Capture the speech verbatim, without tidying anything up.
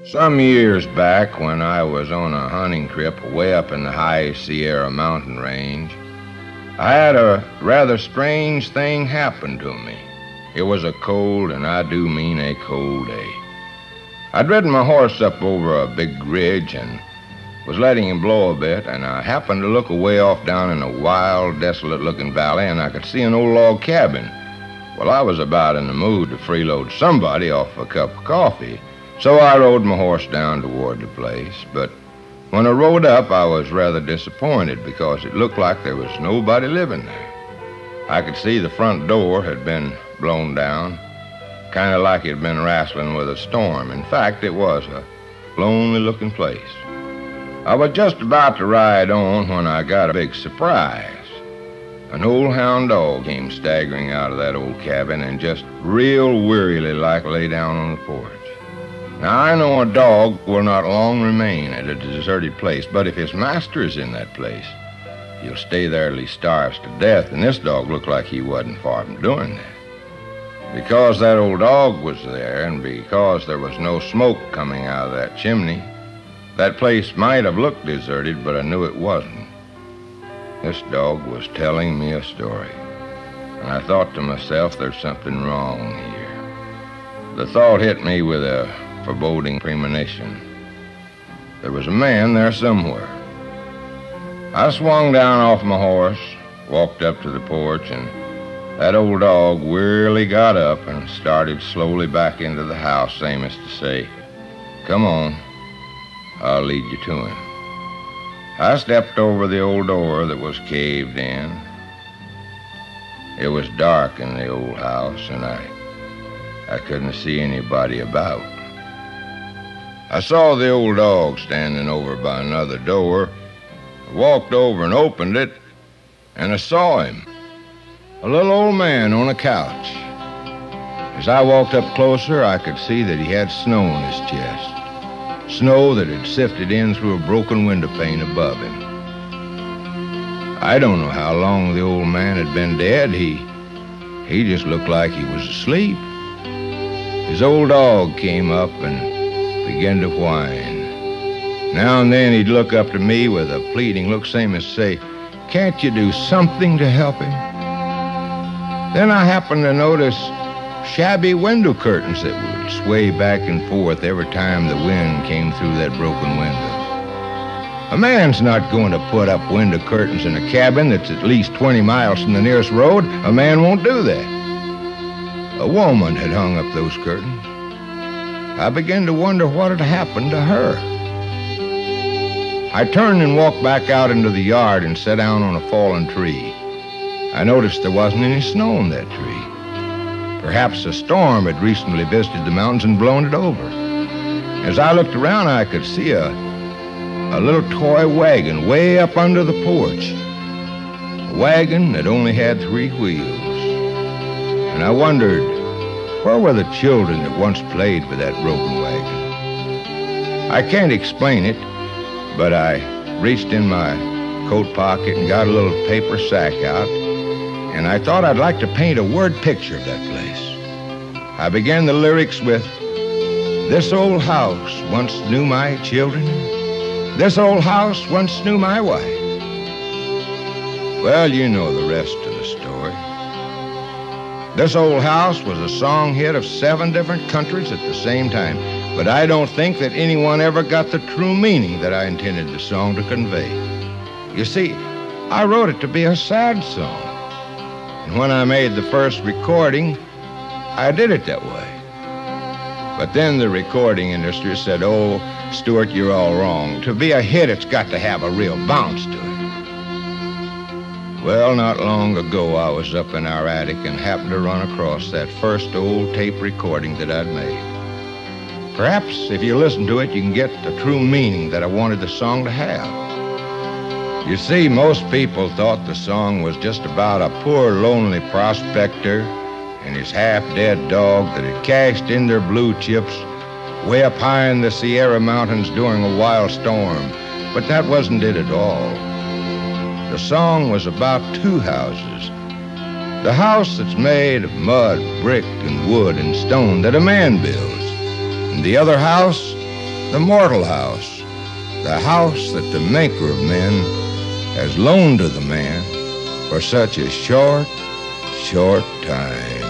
Some years back, when I was on a hunting trip way up in the high Sierra mountain range, I had a rather strange thing happen to me. It was a cold, and I do mean a cold day. I'd ridden my horse up over a big ridge and was letting him blow a bit, and I happened to look away off down in a wild, desolate-looking valley, and I could see an old log cabin. Well, I was about in the mood to freeload somebody off a cup of coffee, so I rode my horse down toward the place. But when I rode up, I was rather disappointed because it looked like there was nobody living there. I could see the front door had been blown down, kind of like it had been wrestling with a storm. In fact, it was a lonely-looking place. I was just about to ride on when I got a big surprise. An old hound dog came staggering out of that old cabin and just real wearily like lay down on the porch. Now, I know a dog will not long remain at a deserted place, but if his master is in that place, he'll stay there till he starves to death, and this dog looked like he wasn't far from doing that. Because that old dog was there, and because there was no smoke coming out of that chimney, that place might have looked deserted, but I knew it wasn't. This dog was telling me a story, and I thought to myself, there's something wrong here. The thought hit me with a foreboding premonition. There was a man there somewhere. I swung down off my horse, walked up to the porch, and that old dog wearily got up and started slowly back into the house, same as to say, "Come on, I'll lead you to him." I stepped over the old door that was caved in. It was dark in the old house, and I, I couldn't see anybody about. I saw the old dog standing over by another door. I walked over and opened it, and I saw him, a little old man on a couch. As I walked up closer, I could see that he had snow on his chest, snow that had sifted in through a broken window pane above him. I don't know how long the old man had been dead. He, he just looked like he was asleep. His old dog came up and began to whine. Now and then he'd look up to me with a pleading look, same as say, "Can't you do something to help him?" Then I happened to notice shabby window curtains that would sway back and forth every time the wind came through that broken window. A man's not going to put up window curtains in a cabin that's at least twenty miles from the nearest road. A man won't do that. A woman had hung up those curtains. I began to wonder what had happened to her. I turned and walked back out into the yard and sat down on a fallen tree. I noticed there wasn't any snow on that tree. Perhaps a storm had recently visited the mountains and blown it over. As I looked around, I could see a, a little toy wagon way up under the porch. A wagon that only had three wheels. And I wondered, where were the children that once played with that broken wagon? I can't explain it, but I reached in my coat pocket and got a little paper sack out, and I thought I'd like to paint a word picture of that place. I began the lyrics with, "This old house once knew my children. This old house once knew my wife." Well, you know the rest of the story. This Old House was a song hit of seven different countries at the same time, but I don't think that anyone ever got the true meaning that I intended the song to convey. You see, I wrote it to be a sad song, and when I made the first recording, I did it that way. But then the recording industry said, "Oh, Stuart, you're all wrong. To be a hit, it's got to have a real bounce to it." Well, not long ago, I was up in our attic and happened to run across that first old tape recording that I'd made. Perhaps if you listen to it, you can get the true meaning that I wanted the song to have. You see, most people thought the song was just about a poor, lonely prospector and his half-dead dog that had cashed in their blue chips way up high in the Sierra Mountains during a wild storm. But that wasn't it at all. The song was about two houses. The house that's made of mud, brick, and wood and stone that a man builds. And the other house, the mortal house, the house that the maker of men has loaned to the man for such a short, short time.